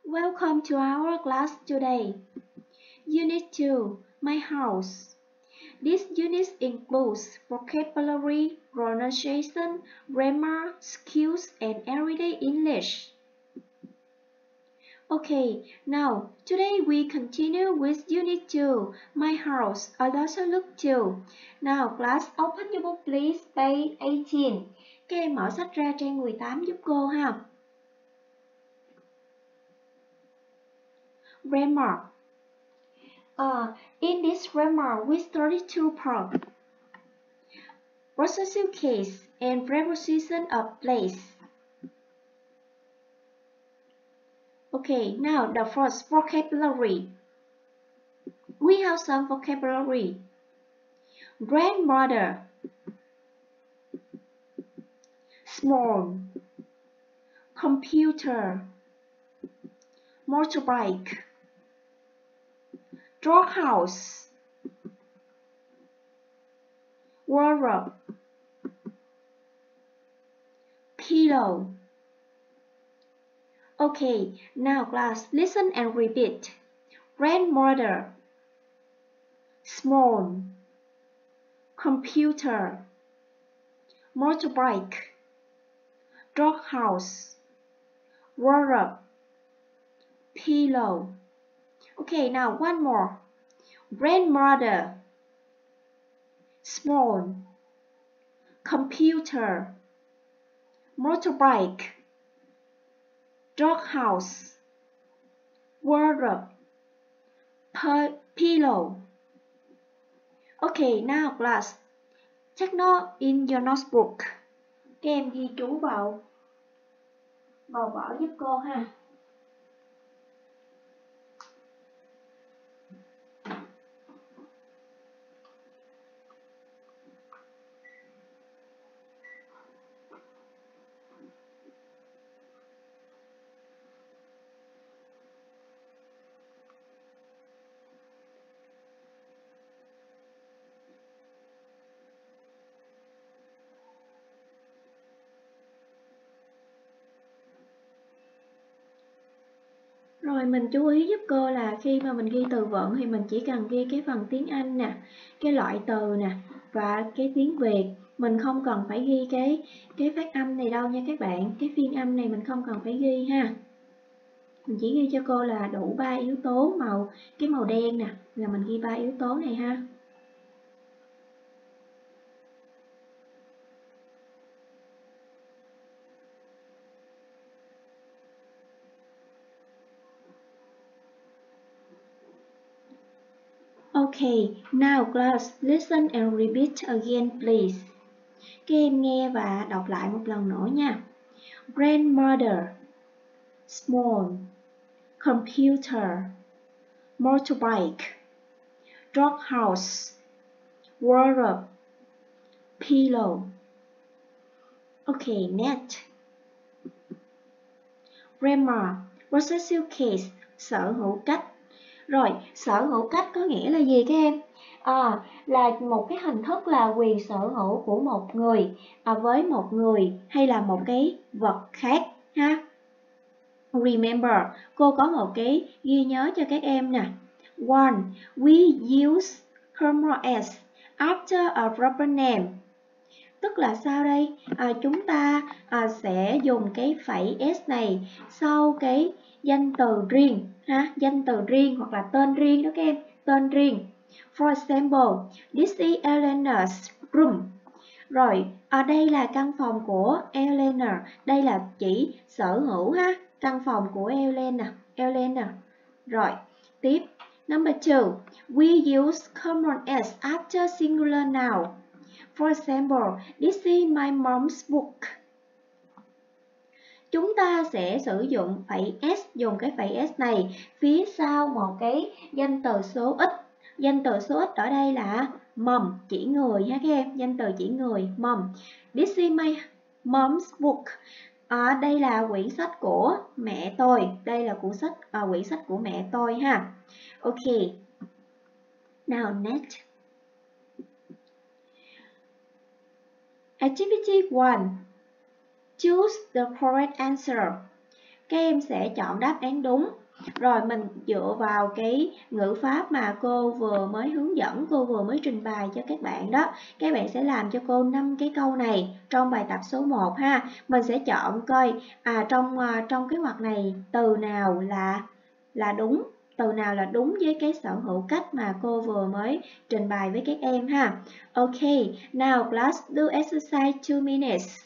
Welcome to our class today. Unit 2, My House. This unit includes vocabulary, pronunciation, grammar, skills, and everyday English. Okay, now, today we continue with Unit 2, My House, a closer look to. Now, class, open your book please, page 18. Các em mở sách ra trang 18 giúp cô ha. Grammar. In this grammar, we study two parts: possessive case and preposition of place. Okay, now the first vocabulary. We have some vocabulary. Grandmother, small, computer, motorbike, doghouse, wardrobe, pillow. Okay, now class, listen and repeat. Grandmother, small, computer, motorbike, doghouse, wardrobe, pillow. Okay, now one more. Grandmother, small, computer, motorbike, doghouse, wardrobe, pillow. Okay, now class, take note in your notebook. Các em ghi chú vào vở giúp cô ha. Rồi mình chú ý giúp cô là khi mà mình ghi từ vựng thì mình chỉ cần ghi cái phần tiếng Anh nè, cái loại từ nè và cái tiếng Việt. Mình không cần phải ghi cái phát âm này đâu nha các bạn. Cái phiên âm này mình không cần phải ghi ha. Mình chỉ ghi cho cô là đủ 3 yếu tố cái màu đen nè, là mình ghi 3 yếu tố này ha. Okay, now class, listen and repeat again please. Các em nghe và đọc lại một lần nữa nha. Grandmother, small, computer, motorbike, doghouse, wardrobe, pillow. Okay, next. Grammar, possessive case, sở hữu cách. Rồi, sở hữu cách có nghĩa là gì các em? Là một cái hình thức là quyền sở hữu của một người với một người hay là một cái vật khác ha. Remember, cô có một cái ghi nhớ cho các em nè. One, we use comma s after a proper name. Tức là sao đây? Chúng ta sẽ dùng cái phẩy s này sau cái danh từ riêng ha, danh từ riêng hoặc là tên riêng đó các em, tên riêng. For example, this is Eleanor's room. Rồi, ở đây là căn phòng của Eleanor, đây là chỉ sở hữu ha, căn phòng của Eleanor. Rồi, tiếp. Number 2, we use common s after singular noun. For example, this is my mom's book. Chúng ta sẽ sử dụng phẩy s, dùng cái phẩy s này phía sau một cái danh từ số ít. Danh từ số ít ở đây là mom, chỉ người ha các em, danh từ chỉ người, mom. This is my mom's book. Đây là quyển sách của mẹ tôi. Đây là quyển sách của mẹ tôi ha. Ok. Now next. Activity 1. Choose the correct answer. các em sẽ chọn đáp án đúng. Rồi mình dựa vào cái ngữ pháp mà cô vừa mới hướng dẫn, cô vừa mới trình bày cho các bạn đó. Các bạn sẽ làm cho cô 5 cái câu này trong bài tập số 1 ha. Mình sẽ chọn coi trong cái ngoặc này từ nào là đúng, từ nào là đúng với cái sở hữu cách mà cô vừa mới trình bày với các em ha. Ok, now class do exercise 2 minutes.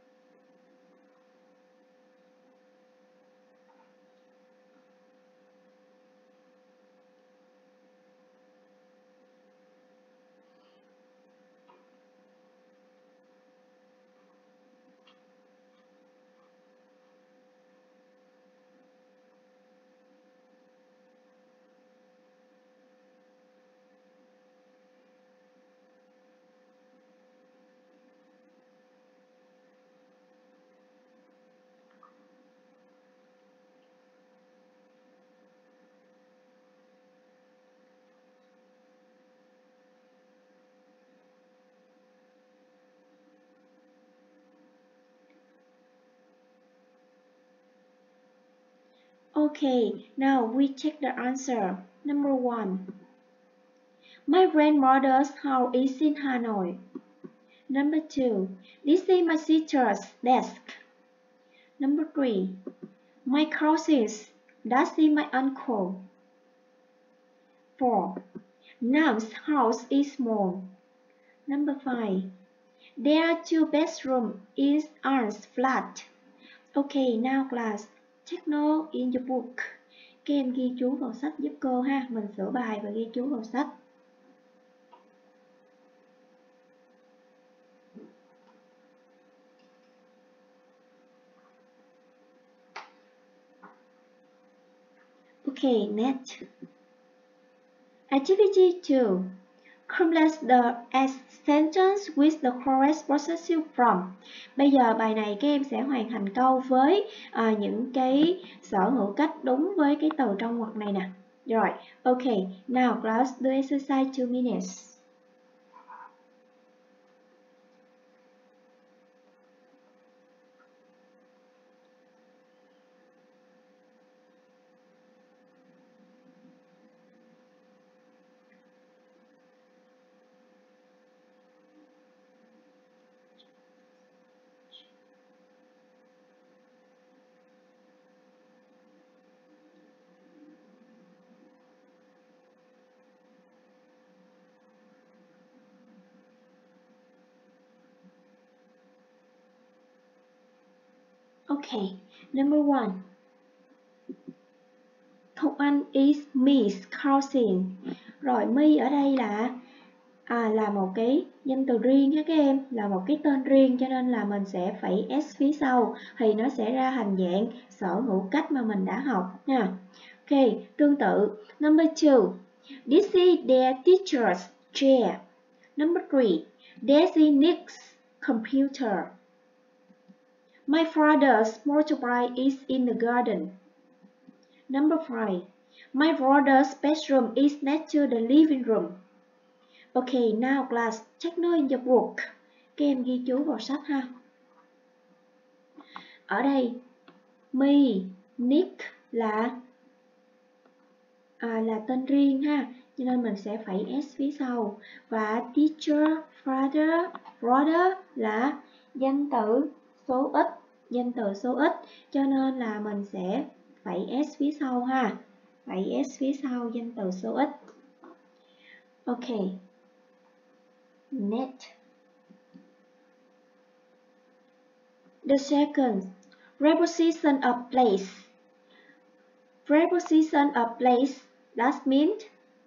Okay, now we check the answer. Number 1. My grandmother's house is in Hanoi. Number 2. This is my sister's desk. Number 3. My cousins. That is my uncle. 4. Nam's house is small. Number 5. There are 2 bedrooms in Aunt's flat. Okay, now class, take note in your book. Các em ghi chú vào sách giúp cô ha. Mình sửa bài và ghi chú vào sách. Okay, next. Activity 2. Complete the sentence with the correct possessive from. Bây giờ bài này các em sẽ hoàn thành câu với những cái sở hữu cách đúng với cái từ trong ngoặc này nè. Rồi, okay, now class do exercise 2 minutes. Okay, number 1. Thục Anh is Miss cousin. Rồi My ở đây là một cái danh từ riêng ha các em, là một cái tên riêng, cho nên là mình sẽ phải s phía sau thì nó sẽ ra thành dạng sở hữu cách mà mình đã học nha. Ok, tương tự. Number 2. This is their teacher's chair. Number 3. This is Nick's computer. My father's motorbike is in the garden. Number 5. My brother's bedroom is next to the living room. Okay, now class, take note in your book. Các em ghi chú vào sách ha. Ở đây, me, Nick là tên riêng ha, cho nên mình sẽ phải s phía sau. Và teacher, father, brother là danh từ số ít, cho nên là mình sẽ phải s phía sau ha. Phải s phía sau danh từ số ít. Okay. Next. The second, preposition of place. Preposition of place, that means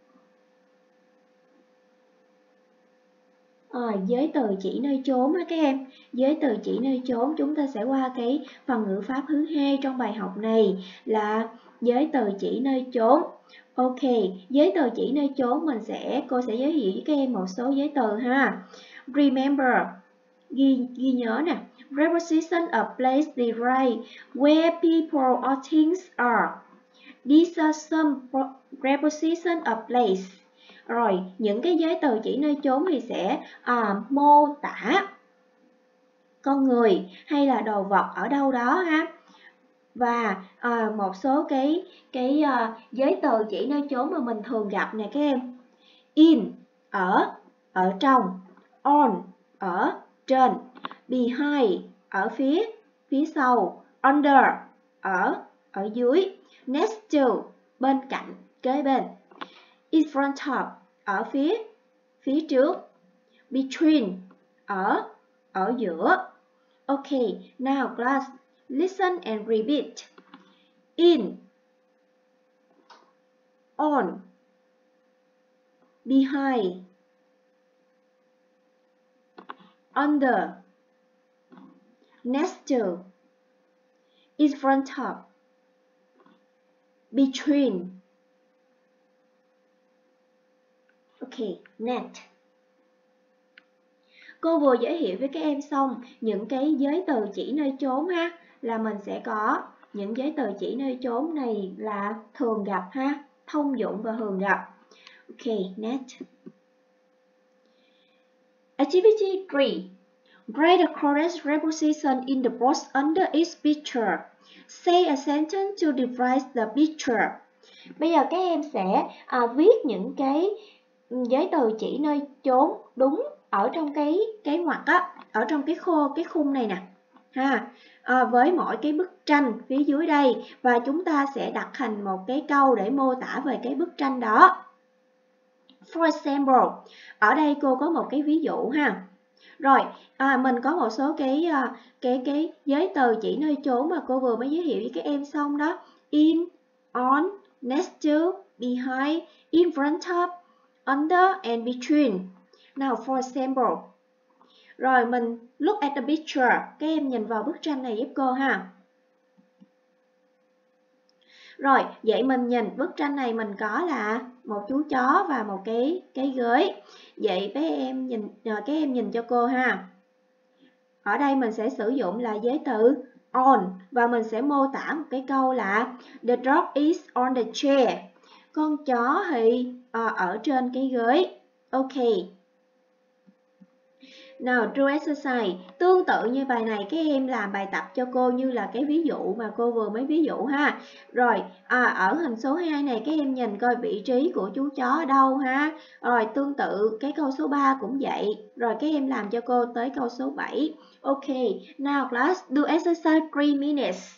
giới từ chỉ nơi chốn ha các em. Giới từ chỉ nơi chốn, chúng ta sẽ qua cái phần ngữ pháp thứ hai trong bài học này là giới từ chỉ nơi chốn. Ok, giới từ chỉ nơi chốn cô sẽ giới thiệu với các em một số giới từ ha. Remember, ghi nhớ nè. Preposition of place derive where people or things are. These are some preposition of place. Rồi, những cái giới từ chỉ nơi chốn thì sẽ mô tả con người hay là đồ vật ở đâu đó ha. Và một số cái giới từ chỉ nơi chốn mà mình thường gặp nè các em. In, ở trong. On, ở trên. Behind, ở phía sau. Under, ở dưới. Next to, bên cạnh, kế bên. In front of, ở phía trước. Between, ở giữa. Okay, now class, listen and repeat. In, on, behind, under, next to, in front of, between. Okay, next. Cô vừa giới thiệu với các em xong những cái giới từ chỉ nơi chốn ha, là mình sẽ có những giới từ chỉ nơi chốn này là thường gặp ha, thông dụng và thường gặp. Okay, next. Activity 3. Write the correct preposition in the box under each picture. Say a sentence to describe the picture. Bây giờ các em sẽ viết những cái giới từ chỉ nơi chốn đúng ở trong cái ngoặc á, ở trong cái khung này nè ha, với mỗi cái bức tranh phía dưới đây, và chúng ta sẽ đặt thành một cái câu để mô tả về cái bức tranh đó. For example, ở đây cô có một cái ví dụ ha. Rồi, mình có một số cái giới từ chỉ nơi chốn mà cô vừa mới giới thiệu với các em xong đó. In, on, next to, behind, in front of, under and between. Now for example. Rồi mình look at the picture. Các em nhìn vào bức tranh này giúp cô ha. Rồi, vậy mình nhìn bức tranh này mình có là một chú chó và một cái ghế. Vậy các em nhìn cho cô ha. Ở đây mình sẽ sử dụng là giới từ on và mình sẽ mô tả một cái câu là the dog is on the chair. Con chó thì ở trên cái ghế. Ok. Nào, do exercise. Tương tự như bài này các em làm bài tập cho cô như là cái ví dụ mà cô vừa mới ví dụ ha. Rồi, ở hình số 2 này các em nhìn coi vị trí của chú chó ở đâu ha. Rồi, tương tự cái câu số 3 cũng vậy. Rồi, các em làm cho cô tới câu số 7. Ok, now class, do exercise 3 minutes.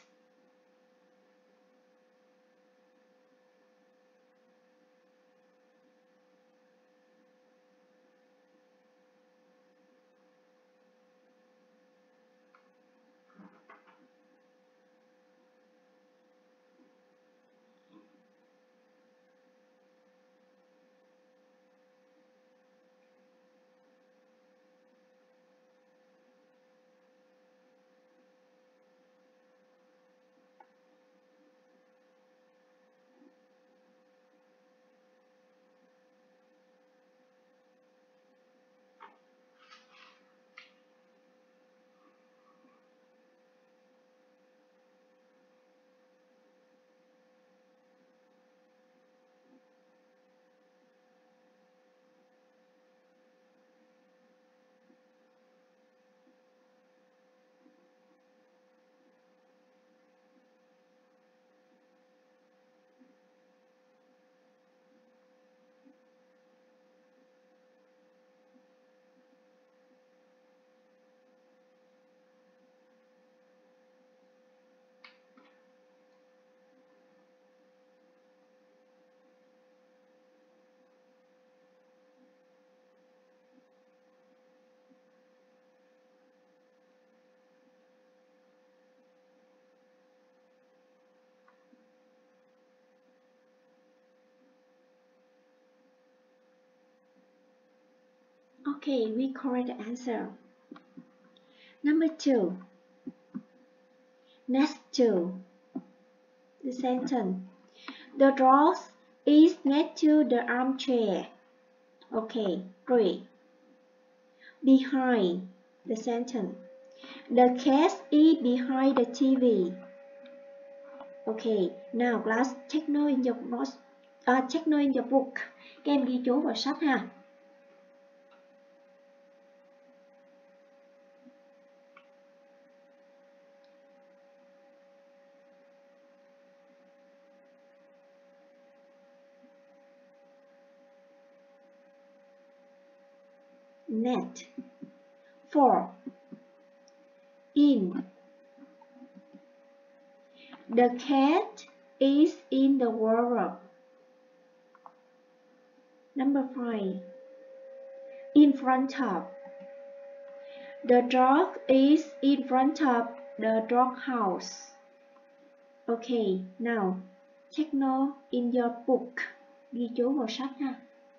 Okay, we correct the answer. Number 2. Next to the sentence. The dog is next to the armchair. Okay, 3. Behind the sentence. The cat is behind the TV. Okay, now class, take note in your notes. Take note in your book. Các em ghi chú vào sách ha. net. 4. In. The cat is in the wardrobe. Number 5. In front of. The dog is in front of the dog house. Okay, now take note in your book. Ghi chú vào sách ha.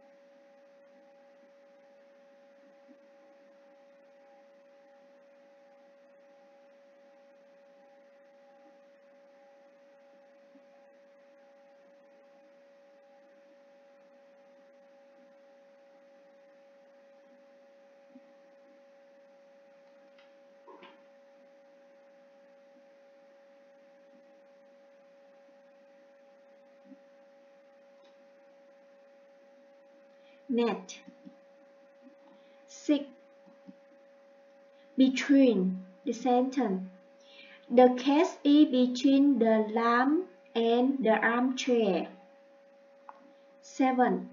Net. 6. Between the sentence. The cat is between the lamp and the armchair. 7.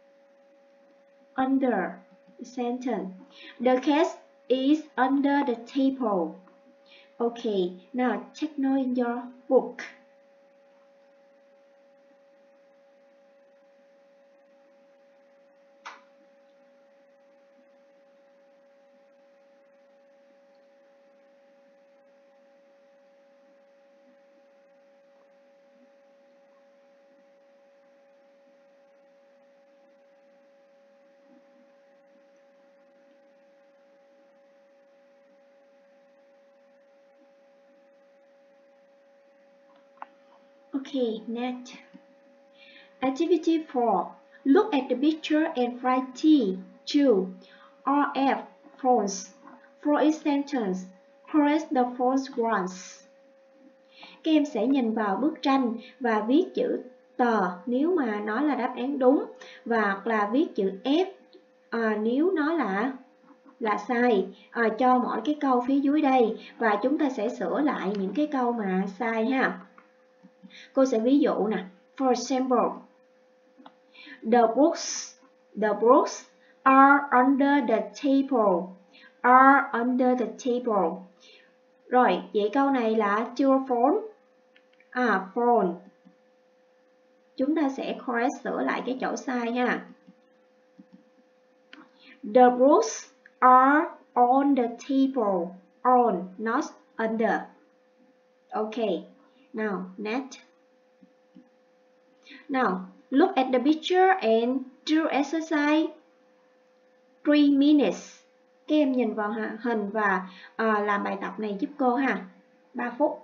Under the sentence. The cat is under the table. Okay, now take note in your book. Okay, next. Activity 4. Look at the picture and write T, true, or F, false. For each sentence, press the false ones. Các em sẽ nhìn vào bức tranh và viết chữ tờ nếu mà nó là đáp án đúng, và hoặc là viết chữ F nếu nó là sai, cho mỗi cái câu phía dưới đây, và chúng ta sẽ sửa lại những cái câu mà sai ha. Cô sẽ ví dụ nè. For example, the books are under the table. Are under the table. Rồi, vậy câu này là true false. False. Chúng ta sẽ correct, sửa lại cái chỗ sai ha. The books are on the table. On, not under. Okay. Now, next. Now, look at the picture and do exercise 3 minutes. Các em nhìn vào hình và làm bài tập này giúp cô ha. 3 phút.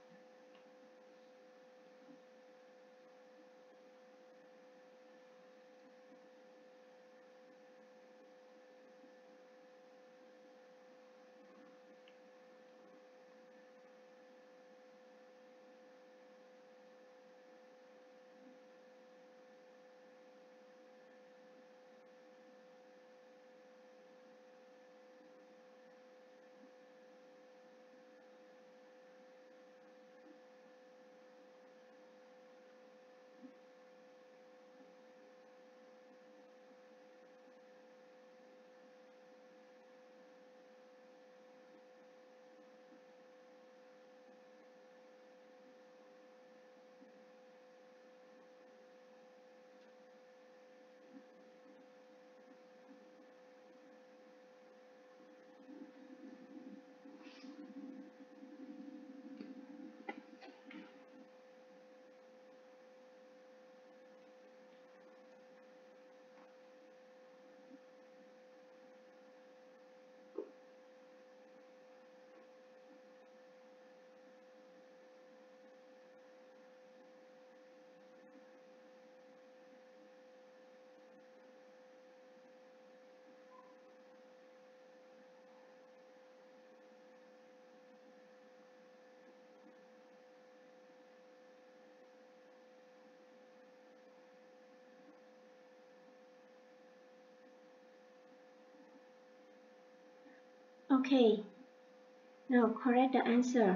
Okay, now correct the answer.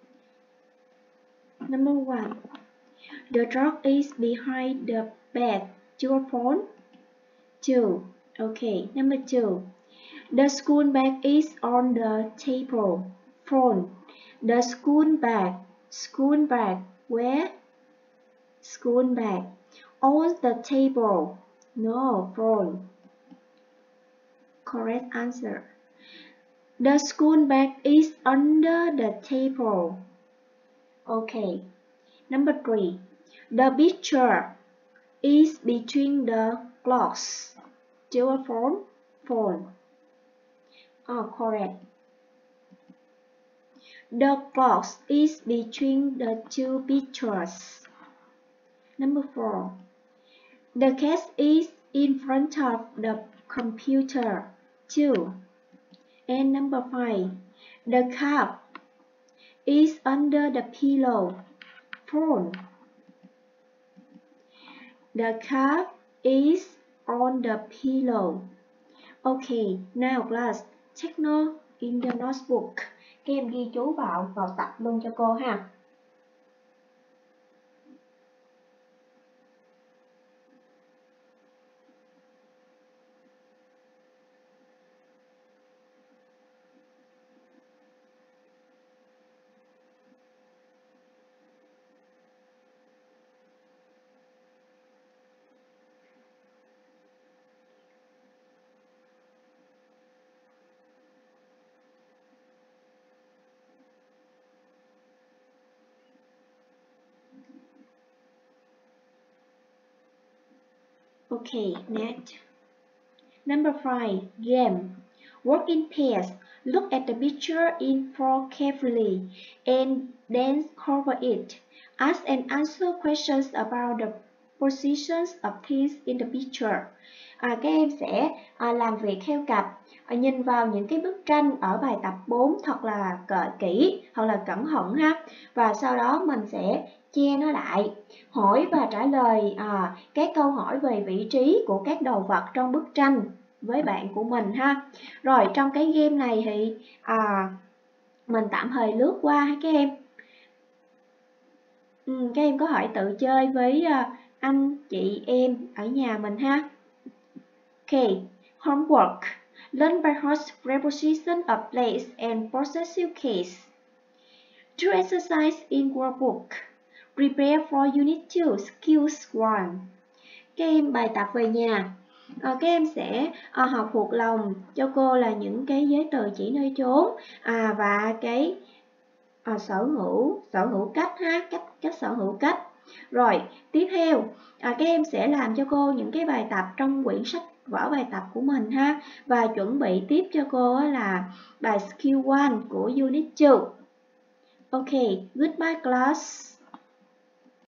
Number 1. The dog is behind the bed. True or false? 2. Okay, number 2. The school bag is on the table. Phone. The school bag. School bag. Where? School bag. On the table. No, phone. Correct answer. The school bag is under the table. Okay. Number 3. The picture is between the clothes. True or false? False. Oh, correct. The clothes is between the two pictures. Number 4. The cat is in front of the computer. 2. And number 5. The cat is under the pillow. 4. The cat is on the pillow. Okay, now class, take note in the notebook. Các em ghi chú vào tập luôn cho cô ha. Okay, next. Number 5, game. Work in pairs. Look at the picture in full carefully and then cover it. Ask and answer questions about the positions of things in the picture. Các em sẽ làm việc theo cặp, nhìn vào những cái bức tranh ở bài tập 4 thật là kỹ, hoặc là cẩn thận ha. Và sau đó mình sẽ che nó lại, hỏi và trả lời các câu hỏi về vị trí của các đồ vật trong bức tranh với bạn của mình ha. Rồi trong cái game này thì mình tạm thời lướt qua ha các em. Các em có thể tự chơi với anh chị em ở nhà mình ha. Okay, homework. Learn by heart preposition of place and possessive case. Do exercise in workbook. Prepare for Unit 2, Skills 1. Các em bài tập về nhà. Các em sẽ học thuộc lòng cho cô là những cái giới từ chỉ nơi chốn và cái sở hữu cách ha, cách sở hữu cách. Rồi tiếp theo các em sẽ làm cho cô những cái bài tập trong quyển sách vở bài tập của mình ha, và chuẩn bị tiếp cho cô là bài Skill 1 của Unit 2. Okay, goodbye class.